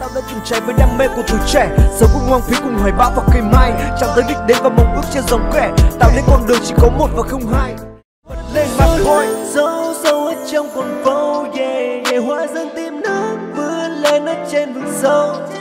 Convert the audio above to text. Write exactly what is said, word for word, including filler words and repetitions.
Tao đã từng cháy với đam mê của tuổi trẻ, sống cùng hoang phí cùng hoài bão và cây mai, chẳng tới đích đến và mong ước trên dòng kẻ, tạo nên con đường chỉ có một và không hai. Bật lên my boy, sâu sâu ở trong con phố, yeah yeah, hoa dâng tim nước vươn lên ở trên vực sâu.